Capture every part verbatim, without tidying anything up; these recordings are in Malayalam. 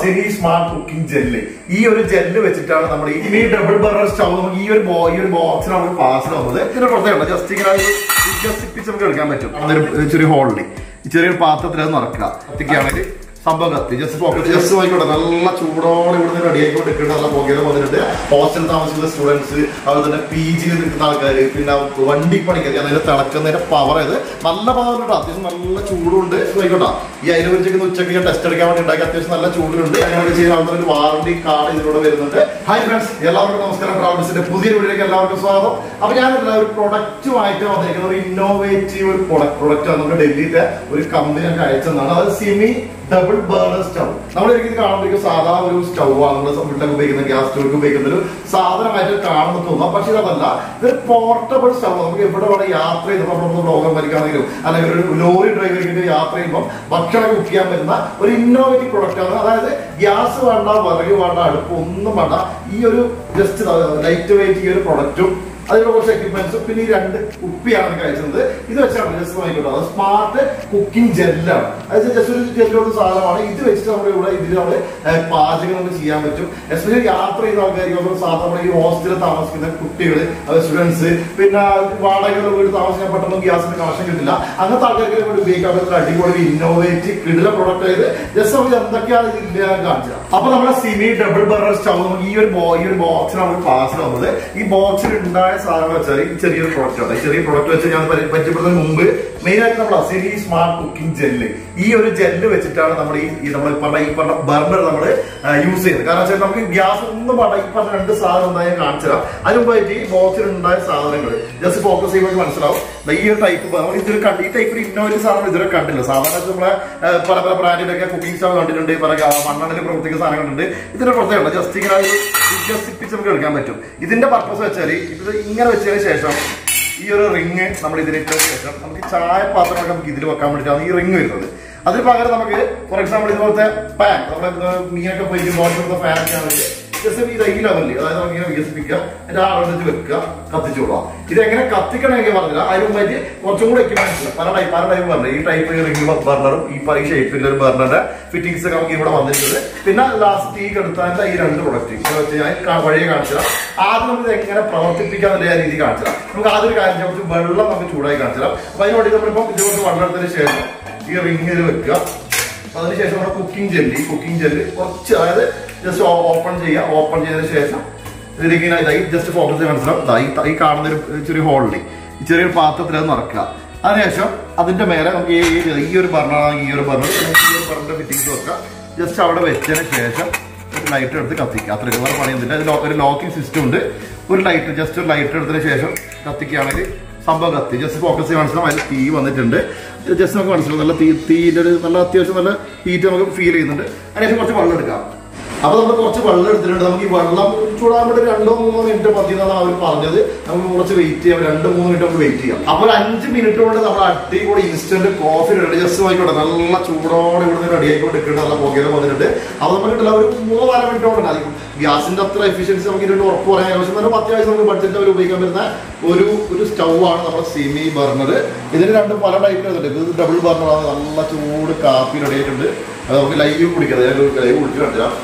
Sini smart cooking gel. ഈ ഒരു ജെല്ല് വെച്ചിട്ടാണ് നമ്മൾ ഈ ഡബിൾ ബർണർ സ്റ്റൗ നമുക്ക് ഈ ഒരു ഈ ഒരു ബോക്സിൽ നമുക്ക് പാർസൽ വന്നത്. ഇതിന്റെ പ്രത്യേകത ജസ്റ്റ് ഇങ്ങനെ വികസിപ്പിച്ച് നമുക്ക് എടുക്കാൻ പറ്റും. അതൊരു ചെറിയ ഹോളിൽ ചെറിയൊരു പാത്രത്തിൽ അത് നടക്കുക. കത്തിക്കുകയാണെങ്കിൽ സംഭവം കത്തി ജസ്റ്റ് ഫോക്കസ് ജസ്റ്റ് വായിക്കോട്ടെ. നല്ല ചൂടോടെ ഇവിടുന്ന് റെഡി ആയിക്കൊണ്ടിരിക്കുന്നത്. നല്ല പുകയിലും വന്നിട്ടുണ്ട്. ഹോസ്റ്റലിൽ താമസിക്കുന്ന സ്റ്റുഡൻസ്, അതുപോലെ തന്നെ പി ജിയിൽ നിൽക്കുന്ന ആൾക്കാർ, പിന്നെ വണ്ടി പണിക്കാർ, അതിന് തിളക്കുന്നതിന്റെ പവർ ഇത് നല്ല പവർ ഉണ്ട്. അത്യാവശ്യം നല്ല ചൂടുണ്ട്. ആയിക്കോട്ടെ. ഈ അതിനെ കുറിച്ചൊക്കെ ഉച്ചയ്ക്ക് ഞാൻ ടെസ്റ്റ് എടുക്കാൻ വേണ്ടി ഉണ്ടാക്കി. അത്യാവശ്യം നല്ല ചൂടുണ്ട്. അതിനോട് ചെയ്യുന്ന ആൾക്കാർ ഒരു വാറണ്ടി കാർഡ് ഇതിലൂടെ വരുന്നുണ്ട്. ഹായ് ഫ്രണ്ട്സ്, എല്ലാവർക്കും നമസ്കാരം. ട്രാവൽസിന്റെ പുതിയ വീഡിയോയിലേക്ക് എല്ലാവർക്കും സ്വാഗതം. അപ്പൊ ഞാൻ ഒരു പ്രൊഡക്റ്റുമായിട്ട് വന്നിരിക്കുന്ന ഒരു ഇന്നോവേറ്റീവ് ഒരു പ്രൊഡക്റ്റ് നമുക്ക് ഡൽഹിയിലെ ഒരു കമ്പനി ഞങ്ങൾക്ക് അയച്ചെന്നാണ്. അത് സിമി ഡബിൾ ബർണർ സ്റ്റൗ. നമ്മൾ എനിക്ക് കാണുമ്പോൾ സാധാ ഒരു സ്റ്റൗ ആണ് നമ്മൾ വീട്ടിലൊക്കെ ഉപയോഗിക്കുന്ന ഗ്യാസ് സ്റ്റൗക്ക് ഉപയോഗിക്കുന്ന ഒരു സാധനമായിട്ട് കാണുമ്പോൾ തോന്നാം. പക്ഷെ ഇതല്ല, ഇതൊരു പോർട്ടബിൾ സ്റ്റൗ. നമുക്ക് എവിടെ വേണം യാത്ര ചെയ്യുമ്പോൾ നമ്മൾ ബ്ലോഗം വരികയാണെങ്കിലും അല്ലെങ്കിൽ ഒരു ലോറി ഡ്രൈവറിന്റെ യാത്ര ചെയ്യുമ്പോൾ ഭക്ഷണം കുക്ക് ചെയ്യാൻ പറ്റുന്ന ഒരു ഇന്നോവേറ്റീവ് പ്രൊഡക്റ്റ് ആണ്. അതായത് ഗ്യാസ് വേണ്ട, വിറക് വേണ്ട, അടുപ്പ് ഒന്നും വേണ്ട. ഈ ഒരു ജസ്റ്റ് ലൈറ്റ് വെയിറ്റ് ഈ ഒരു പ്രൊഡക്റ്റും അതിനുള്ള കുറച്ച് എക്യുപ്മെന്റ്സും പിന്നെ ഈ രണ്ട് കുപ്പിയാണ് കഴിച്ചത്. ഇത് വെച്ചാണ് ജസ്റ്റ് വാങ്ങിക്കോട്ടെ. അത് സ്മാർട്ട് കുക്കിംഗ് ജെല്ലാണ്. അത് ജസ്റ്റ് ഒരു ജെല്ലുള്ള സാധനമാണ്. ഇത് വെച്ചിട്ട് നമ്മൾ ഇവിടെ ഇതിൽ നമ്മൾ പാചകം നമുക്ക് ചെയ്യാൻ പറ്റും. എസ്പെഷ്യലി യാത്ര ചെയ്യുന്ന ആൾക്കാർക്ക്, സാധാരണ ഈ ഹോസ്റ്റലിൽ താമസിക്കുന്ന കുട്ടികൾ, സ്റ്റുഡൻസ്, പിന്നെ വാടകയുടെ വീട് താമസിക്കാൻ പെട്ടെന്ന് ഗ്യാസിന്റെ കണക്ഷൻ കിട്ടില്ല. അങ്ങനത്തെ ആൾക്കാർക്ക് ഇവിടെ ഉപയോഗിക്കാൻ പറ്റുന്ന അടിപൊളി ഇന്നോവേറ്റീവ് കിടില പ്രൊഡക്റ്റ് ആയത് ജസ്റ്റ് നമുക്ക് എന്തൊക്കെയാണ് ഇതിൽ കാണിച്ചത്. അപ്പൊ നമ്മുടെ സിമി ഡബിൾ ബർണർ സ്റ്റൗ നമുക്ക് ഈ ഒരു ഈ ഒരു ബോക്സിൽ നമുക്ക് പാർസൽ വന്നത്. ഈ ബോക്സിൽ ഉണ്ടായ സാധനം വെച്ചാൽ ഈ ചെറിയൊരു പ്രോഡക്റ്റ് ആണ്. ചെറിയ പ്രോഡക്റ്റ് വെച്ച് ഞാൻ പരിചയപ്പെടുന്നതിന് മുമ്പ് മെയിൻ ആയിട്ട് നമ്മൾ സിനി സ്മാർട്ട് കുക്കിംഗ് ജെല്ല്, ഈ ഒരു ജെല്ല് വെച്ചിട്ടാണ് നമ്മൾ ഈ നമ്മൾ പറഞ്ഞ ഈ പറഞ്ഞ ബർണർ നമ്മൾ യൂസ് ചെയ്യുന്നത്. കാരണം വെച്ചാൽ നമുക്ക് ഗ്യാസ് ഒന്നും വേണ്ട. ഈ പറഞ്ഞ രണ്ട് സാധനം എന്താ ഞാൻ കാണിച്ചു തരാം. അതിന് മുമ്പായിട്ട് ഈ ബോക്സിൽ ഉണ്ടായ സാധനങ്ങൾ ജസ്റ്റ് ഫോക്കസ് ചെയ്യുമ്പോൾ മനസ്സിലാവും. ഈ ഒരു ടൈപ്പ് നമ്മൾ ഇതിൽ കണ്ട് ഈ ടൈപ്പ് ഇന്നോവേറ്റീവ് സാധനം ഇതുവരെ കണ്ടില്ല. സാധാരണ നമ്മളെ പല പല ബ്രാൻഡിന്റെ ഒക്കെ കുക്കിംഗ് സ്റ്റൗ കണ്ടിട്ടുണ്ട്, പല മണ്ണെണ്ണയിൽ പ്രവർത്തിക്കുന്ന സാധനം കണ്ടിട്ടുണ്ട്. ഇതിന്റെ പ്രത്യേകത ജസ്റ്റ് ഇങ്ങനെ വികസിപ്പിച്ച് നമുക്ക് എടുക്കാൻ പറ്റും. ഇതിന്റെ പർപ്പസ് വെച്ചാൽ ഇത് ഇങ്ങനെ വെച്ചതിന് ശേഷം ഈ ഒരു റിങ് നമ്മൾ ഇതിനിട്ടതിന് ശേഷം നമുക്ക് ചായ പാത്രങ്ങളൊക്കെ നമുക്ക് ഇതിൽ വെക്കാൻ വേണ്ടിയിട്ടാണ് ഈ റിങ് വരുന്നത്. അതിന് പകരം നമുക്ക് ഫോർ എക്സാമ്പിൾ ഇതുപോലത്തെ പാൻ, നമ്മുടെ മീനൊക്കെ പോയി ബോട്ടിലത്തെ ഫാനൊക്കെ ആണെങ്കിൽ ജസ്റ്റ് ഈ ഈ ലെവലിൽ, അതായത് നമുക്ക് ഇങ്ങനെ വികസിപ്പിക്കുക, അതിന്റെ ആളെടുത്ത് വെക്കുക, കത്തിച്ചോളാം. ഇതെങ്ങനെ കത്തിക്കണമെങ്കിൽ പറഞ്ഞില്ല. അതിന് മുമ്പായിട്ട് കുറച്ചും കൂടെ എക്യുപ്മെന്റ്സ് പല ടൈപ്പ് പല ടൈപ്പ് പറഞ്ഞു. ഈ ടൈപ്പ് റിംഗ് ബർണറും ഈ ഈ ഷേപ്പിന്റെ ഒരു ബർണറിന്റെ ഫിറ്റിംഗ്സ് ഒക്കെ നമുക്ക് ഇവിടെ വന്നിട്ടുണ്ട്. പിന്നെ ലാസ്റ്റ് തീ കെടുത്താൻ്റെ ഈ രണ്ട് പ്രൊഡക്റ്റ് ഇത് വെച്ച് ഞാൻ വഴിയെ കാണിച്ചു തരാം. ആദ്യം നമുക്ക് ഇത് എങ്ങനെ പ്രവർത്തിപ്പിക്കാന്നുള്ള രീതി കാണിച്ചു തരാം. നമുക്ക് ആദ്യം ഒരു കാര്യം കുറച്ച് വെള്ളം നമുക്ക് ചൂടായി കാണിച്ചു തരാം. അപ്പൊ അതിന് വേണ്ടി നമ്മളിപ്പം ഇതുപോലെ വെള്ളം എടുത്തതിന് ശേഷം ഈ റിംഗിൽ വെക്കുക. അതിനുശേഷം നമ്മുടെ കുക്കിംഗ് ജെല്ല്, ഈ കുക്കിംഗ് ജെല്ല് കുറച്ച്, അതായത് ജസ്റ്റ് ഓപ്പൺ ചെയ്യുക. ഓപ്പൺ ചെയ്തതിന് ശേഷം ഇതിലേക്ക് ഇതായി ജസ്റ്റ് ഫോക്കസ് ചെയ്ത് മനസ്സിലാവും. ഈ കാണുന്ന ഒരു ചെറിയ ഹോളിൽ ഈ ചെറിയൊരു പാത്രത്തിൽ അത് നിറക്കുക. അതിനുശേഷം അതിന്റെ മേലെ നമുക്ക് ഈ ഒരു ബർണറാണെങ്കിൽ ഈ ഒരു ബർണർ ഈ ഒരു ബർണറിന്റെ ഫിറ്റിംഗ്സ് വെക്കുക. ജസ്റ്റ് അവിടെ വെച്ചതിന് ശേഷം ഒരു ലൈറ്റർ എടുത്ത് കത്തിക്കുക. അത്ര ഒരുപാട് പണിയൊന്നുമില്ല. അതിൽ ഒരു ലോക്കിംഗ് സിസ്റ്റം ഉണ്ട്. ഒരു ലൈറ്റർ ജസ്റ്റ് ഒരു ലൈറ്റർ എടുത്തതിന് ശേഷം കത്തിക്കുകയാണെങ്കിൽ സംഭവം കത്തി. ജസ്റ്റ് ഫോക്കസ് ചെയ്ത് മനസ്സിലാവും. അതിൽ തീ വന്നിട്ടുണ്ട്. ജസ്റ്റ് നമുക്ക് മനസ്സിലാവും നല്ല തീ തീൻ്റെ ഒരു നല്ല അത്യാവശ്യം നല്ല ഹീറ്റ് നമുക്ക് ഫീൽ ചെയ്യുന്നുണ്ട്. അതിനുശേഷം കുറച്ച് വെള്ളം എടുക്കാം. അപ്പൊ നമ്മൾ കുറച്ച് വെള്ളം എടുത്തിട്ടുണ്ട്. നമുക്ക് ഈ വെള്ളം ചൂടാൻ വേണ്ടി രണ്ടോ മൂന്നോ മിനിറ്റ് മതി എന്നാണ് അവർ പറഞ്ഞത്. നമുക്ക് കുറച്ച് വെയിറ്റ് ചെയ്യാം. രണ്ട് മൂന്ന് മിനിറ്റ് നമുക്ക് വെയിറ്റ് ചെയ്യാം. അപ്പോൾ ഒരു അഞ്ച് മിനിറ്റ് കൊണ്ട് നമ്മൾ അടിപൊളി ഇൻസ്റ്റന്റ് കോഫി റെഡി. ജസ്റ്റ് ആയിക്കോട്ടെ. നല്ല ചൂടോടെ ഇവിടുന്ന് റെഡി ആയിക്കൊണ്ടിരിക്കുന്നുണ്ട്. നല്ല പുകയിലും വന്നിട്ടുണ്ട്. അത് നമുക്ക് കിട്ടില്ല ഒരു മൂന്നോ നാല് മിനിറ്റ് കൊണ്ട് ആയിരിക്കും. ഗ്യാസിന്റെ അത്ര എഫിഷ്യൻസി നമുക്ക് ഇതിന്റെ ഉറപ്പ് പറയാൻ പക്ഷേ നല്ല അത്യാവശ്യം നമുക്ക് ബഡ്ജറ്റ് അവർ ഉപയോഗിക്കാൻ പറ്റുന്ന ഒരു ഒരു സ്റ്റൗ ആണ് നമ്മുടെ സിമി ബർണർ. ഇതിന് രണ്ട് പല ടൈപ്പ് വരുന്നുണ്ട്. ഇത് ഡബിൾ ബർണറാണ്. നല്ല ചൂട് കാപ്പി റെഡി ആയിട്ടുണ്ട്. അത് നമുക്ക് ലൈവ് കുടിക്കാം. ഞാൻ ലൈവ് കുടിച്ചു കണ്ടില്ല.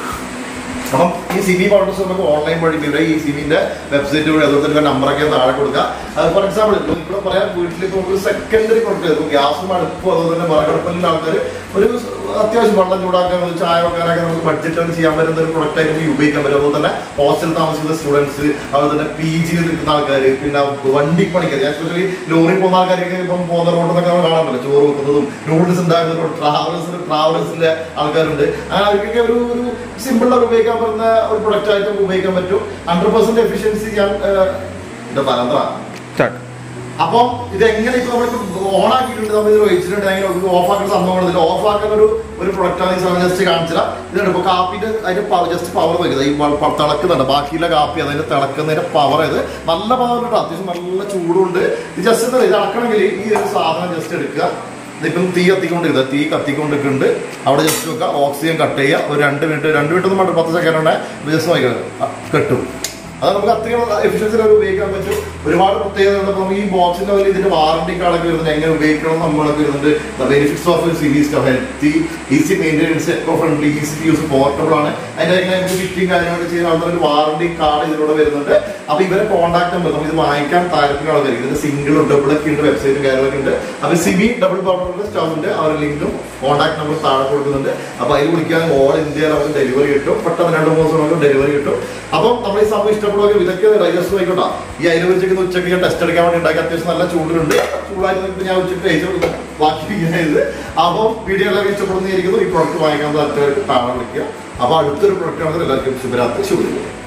അപ്പം ഈ സിമി പൗഡേഴ്സ് നമുക്ക് ഓൺലൈൻ വഴി ഇവിടെ ഈ സിമിന്റെ വെബ്സൈറ്റ് വഴി അതുപോലെ തന്നെ നമ്പറൊക്കെ താഴെ കൊടുക്കുക. ഫോർ എക്സാമ്പിൾ ഇവിടെ പറയാൻ വീട്ടിൽ ഇപ്പോൾ ഒരു സെക്കൻഡറി പ്രൊഡക്റ്റ് ഇപ്പോൾ ഗ്യാസും അടുപ്പും അതുപോലെ തന്നെ വിറകടുപ്പിലുള്ള ആൾക്കാർ ഒരു അത്യാവശ്യം വെള്ളം ചൂടാക്കാൻ ചായ വെക്കാനൊക്കെ നമുക്ക് ബഡ്ജറ്റ് ചെയ്യാൻ പറ്റുന്ന ഒരു പ്രൊഡക്റ്റ് ആയിട്ട് നമുക്ക് ഉപയോഗിക്കാൻ പറ്റും. അതുപോലെ തന്നെ ഹോസ്റ്റലിൽ താമസിക്കുന്ന സ്റ്റുഡൻസ്, അതുപോലെ തന്നെ പി ജിയിൽ നിൽക്കുന്ന ആൾക്കാർ, പിന്നെ വണ്ടി പണിക്കാർ, ഞാൻ സ്പെഷ്യലി ലോറിയിൽ പോകുന്ന ആൾക്കാർക്ക് ഇപ്പം പോകുന്ന റോഡിലൊക്കെ നമ്മൾ കാണാറുണ്ടല്ലോ ചോറ് വെക്കുന്നതും നൂഡിൽസ് ഉണ്ടാക്കുന്നതും ട്രാവൽസിൽ ട്രാവൽസിലെ ആൾക്കാരുണ്ട്. അങ്ങനെ അവർക്കൊക്കെ ഒരു ഒരു സിമ്പിളായിട്ട് ഉപയോഗിക്കാൻ പറ്റുന്ന ഒരു പ്രൊഡക്റ്റ് ആയിട്ട് നമുക്ക് ഉപയോഗിക്കാൻ പറ്റും. ഹൺഡ്രഡ് പെർസെന്റ് എഫിഷ്യൻസി ഞാൻ എന്റെ പരന്ത്ര. അപ്പം ഇത് എങ്ങനെ ഇപ്പൊ നമ്മൾ ഓൺ ആക്കിയിട്ടുണ്ട്, നമ്മൾ ഇത് വെച്ചിട്ടുണ്ട്, അങ്ങനെ ഓഫ് ആക്കുന്ന സംഭവങ്ങൾ ഓഫ് ആക്കുന്ന ഒരു ഒരു പ്രൊഡക്റ്റാണ് ഈ സാധനം ജസ്റ്റ് കാണിച്ചാൽ. ഇതുണ്ട് ഇപ്പോൾ കാപ്പിന്റെ അതിന്റെ ജസ്റ്റ് പവർ വയ്ക്കുന്നത് ഈ തിളക്കുന്നുണ്ട്. ബാക്കിയുള്ള കാപ്പി അതിന്റെ തിളക്കുന്നതിന്റെ പവർ ഇത് നല്ല പവർ ഉണ്ട്. അത്യാവശ്യം നല്ല ചൂടുണ്ട്. ഇത് ജസ്റ്റ് എന്താ ഇത് ഇളക്കണമെങ്കിൽ ഈ ഒരു സാധനം ജസ്റ്റ് എടുക്കുക. ഇതിപ്പം തീ കത്തിക്കൊണ്ടിരിക്കുന്നത് തീ കത്തിക്കൊണ്ടിരിക്കുന്നുണ്ട്. അവിടെ ജസ്റ്റ് വെക്കുക. ഓക്സിജൻ കട്ട് ചെയ്യുക. ഒരു രണ്ട് മിനിറ്റ് രണ്ട് മിനിറ്റ് ഒന്നും പത്ത് സെക്കൻഡ് ഉണ്ട് ജസ്റ്റ് വായിക്കുക കെട്ടും. അത് നമുക്ക് അത്രയും എഫിഷ്യൻസി ഉപയോഗിക്കാൻ പറ്റും. ഒരുപാട് പ്രത്യേകത നമുക്ക് ഈ ബോക്സിന്റെ പോലെ ഇതിന്റെ വാറണ്ടി കാർഡൊക്കെ വരുന്നുണ്ട്, എങ്ങനെ ഉപയോഗിക്കണം നമ്മളൊക്കെ വരുന്നുണ്ട്. Benefits of series healthy, easy maintenance, eco friendly, easy to use, portable ആണ്. അതിന്റെ എങ്ങനെ ഫിറ്റിംഗ് കാര്യങ്ങളൊക്കെ ചെയ്യുന്ന ആൾക്കാർ ഒരു വാറണ്ടി കാർഡ് ഇതിലൂടെ വരുന്നുണ്ട്. അപ്പൊ ഇവരെ കോൺടാക്ട് നമ്പർ നമുക്ക് ഇത് വാങ്ങിക്കാൻ താല്പര്യമുള്ള ആൾക്കാർ ഇതിന്റെ സിംഗിളും ഡബിൾ ഒക്കെ ഉണ്ട്, വെബ്സൈറ്റും കാര്യങ്ങളൊക്കെ ഉണ്ട്. അപ്പൊ സിമി ഡബിൾ ബർണറിന്റെ സ്റ്റൗവിന്റെ ആ ഒരു ലിങ്കും കോൺടാക്ട് നമ്പർ താഴെ കൊടുക്കുന്നുണ്ട്. അപ്പൊ അതിൽ വിളിക്കാൻ ഓൾ ഇന്ത്യയിൽ നമുക്ക് ഡെലിവറി കിട്ടും, പെട്ടെന്ന് രണ്ട് മൂന്ന് ദിവസം ഡെലിവറി കിട്ടും. അപ്പം നമ്മൾ ഈ സംഭവം ഇഷ്ടപ്പെടുക ഇതൊക്കെ ഡൈജസ്റ്റ് ആയിക്കോട്ടെ. ഈ അതിൽ വെച്ചിരിക്കുന്ന ഉച്ചയ്ക്ക് ഞാൻ ടെസ്റ്റ് എടുക്കാൻ വേണ്ടി ഉണ്ടാക്കി, അത്യാവശ്യം നല്ല ചൂടുണ്ട്. ചൂടായിട്ട് ഞാൻ ഉച്ചയ്ക്ക് കഴിച്ചു കൊടുക്കും ബാക്കി ഇത്. അപ്പം വീഡിയോ എല്ലാവരും ഇഷ്ടപ്പെടുന്നതായിരിക്കുന്നു. ഈ പ്രോഡക്റ്റ് വാങ്ങിക്കാൻ താല്പര്യമായിട്ട് താഴെ വിളിക്കുക. അപ്പൊ അടുത്തൊരു പ്രൊഡക്റ്റ് ആണെങ്കിൽ എല്ലാവർക്കും ശുഭരാത്രി, ശുഭദിനം.